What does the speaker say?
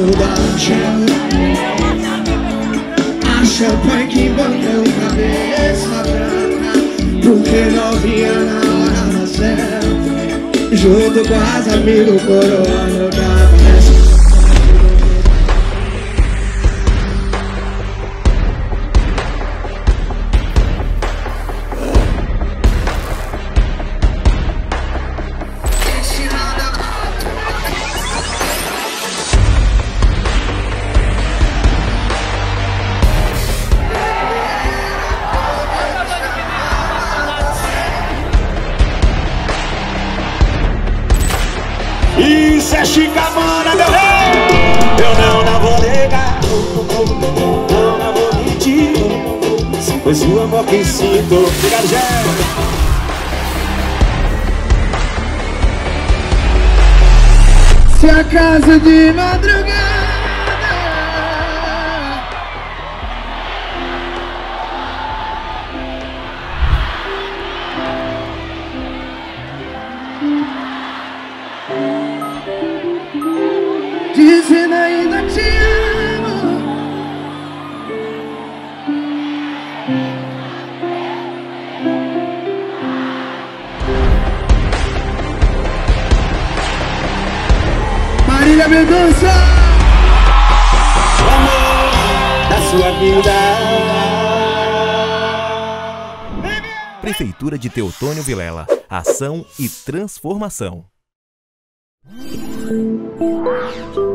no chão. A champanhe que bateu cabeça branca, porque novinha na hora certa, junto com as amigos coroando o cabeça. Isso é chicamana, meu rei. Eu não vou negar, não vou mentir, pois o amor que sinto. Obrigado, Jé. Se acaso de madrugada dizendo ainda te amo, Marília Mendonça, O amor da sua vida. Prefeitura de Teotônio Vilela. Ação e transformação.